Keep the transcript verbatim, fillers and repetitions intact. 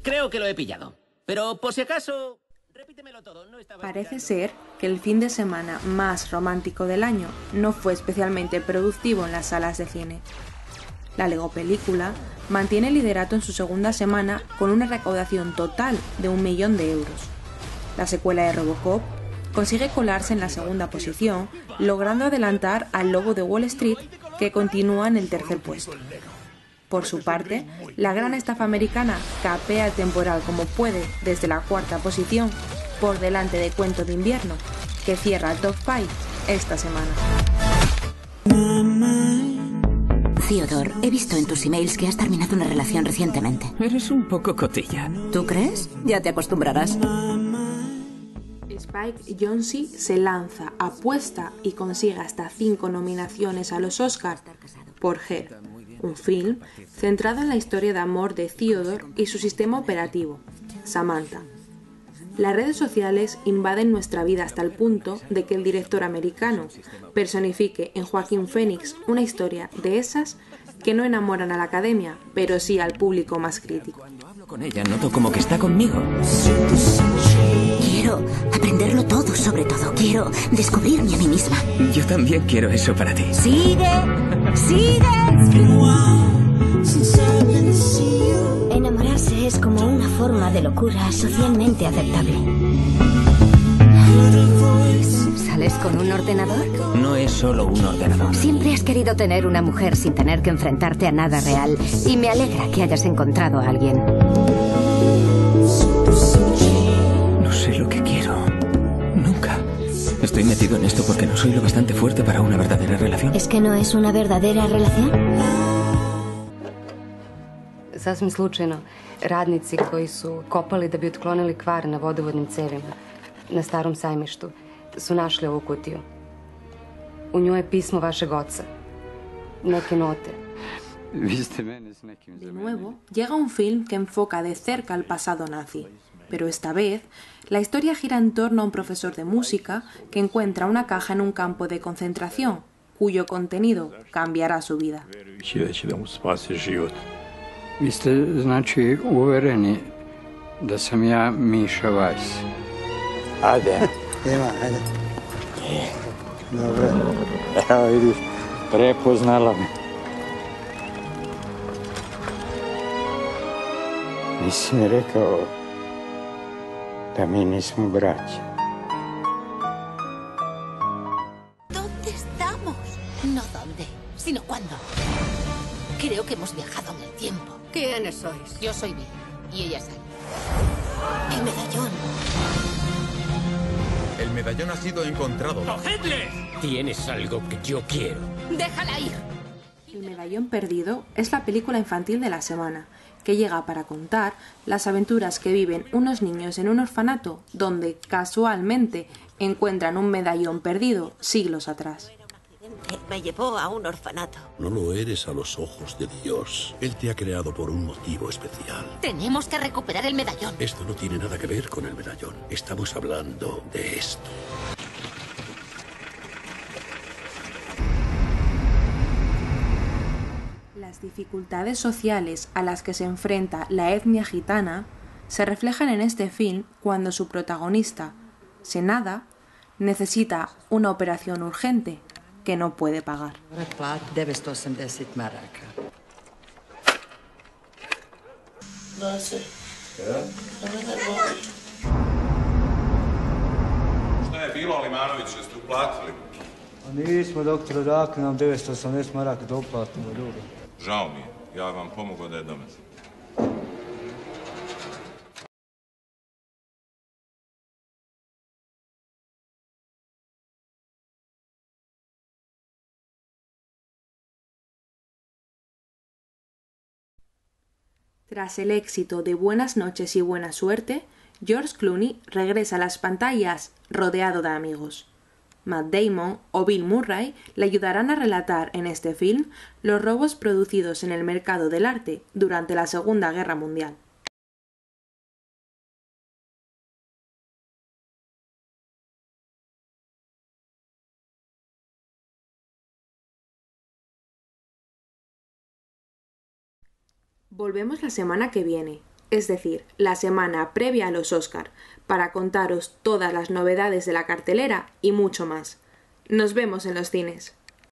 Creo que lo he pillado. Pero por si acaso, repítemelo todo. No estaba Parece esperando. ser que el fin de semana más romántico del año no fue especialmente productivo en las salas de cine. La Lego película mantiene el liderato en su segunda semana con una recaudación total de un millón de euros. La secuela de Robocop consigue colarse en la segunda posición, logrando adelantar al Lobo de Wall Street, que continúa en el tercer puesto. Por su parte, la gran estafa americana capea el temporal como puede desde la cuarta posición, por delante de Cuento de Invierno, que cierra el top cinco esta semana. Theodore, he visto en tus emails que has terminado una relación recientemente. Eres un poco cotilla. ¿Tú crees? Ya te acostumbrarás. Spike Jonze se lanza, apuesta y consigue hasta cinco nominaciones a los Oscar por Her, un film centrado en la historia de amor de Theodore y su sistema operativo, Samantha. Las redes sociales invaden nuestra vida hasta el punto de que el director americano personifique en Joaquín Phoenix una historia de esas que no enamoran a la academia, pero sí al público más crítico. Cuando hablo con ella noto como que está conmigo. Quiero aprenderlo todo, sobre todo. Quiero descubrirme a mí misma. Yo también quiero eso para ti. ¡Sigue! ¡Sigue! Enamorarse es como una forma de locura socialmente aceptable. ¿Sales con un ordenador? No es solo un ordenador. Siempre has querido tener una mujer sin tener que enfrentarte a nada real. Y me alegra que hayas encontrado a alguien. No sé lo que quiero. Nunca. Estoy metido en esto porque no soy lo bastante fuerte para una verdadera relación. ¿Es que no es una verdadera relación? Sasvim slučajno, radnici koji su kopali da bi otklonili kvar na vodovodnim cevima na starom sajmištu su našli ovu kutiju. U njoj je pismo vašeg oca. Neke note. De nuevo, llega un film que enfoca de cerca el pasado nazi, pero esta vez la historia gira en torno a un profesor de música que encuentra una caja en un campo de concentración, cuyo contenido cambiará su vida. Vi ste, znači, uvereni da sam ja Miša Vajs. Ajde. Ima, ajde. Dobro. Evo vidiš, prepoznala me. Nisi mi rekao da mi nismo braća. ¿Dónde estamos? No dónde, sino cuándo. Creo que hemos viajado en el tiempo. ¿Quiénes sois? Yo soy Vi y ella es Sally. El medallón. El medallón ha sido encontrado. ¡Cogedle! Tienes algo que yo quiero. ¡Déjala ir! El medallón perdido es la película infantil de la semana, que llega para contar las aventuras que viven unos niños en un orfanato donde casualmente encuentran un medallón perdido siglos atrás. Me llevó a un orfanato. No lo eres a los ojos de Dios. Él te ha creado por un motivo especial. Tenemos que recuperar el medallón. Esto no tiene nada que ver con el medallón. Estamos hablando de esto. Las dificultades sociales a las que se enfrenta la etnia gitana se reflejan en este film cuando su protagonista, Senada, necesita una operación urgente que no puede pagar. devetsto osamdeset maraka. Šta je bilo, Limanović, jeste uplatili? Nismo, doktore, dakle nam devetsto osamdeset maraka da uplatimo ljudi. Žao mi je, ja vam pomogao da je domet. Tras el éxito de Buenas noches y buena suerte, George Clooney regresa a las pantallas rodeado de amigos. Matt Damon o Bill Murray le ayudarán a relatar en este film los robos producidos en el mercado del arte durante la Segunda Guerra Mundial. Volvemos la semana que viene, es decir, la semana previa a los Oscar, para contaros todas las novedades de la cartelera y mucho más. Nos vemos en los cines.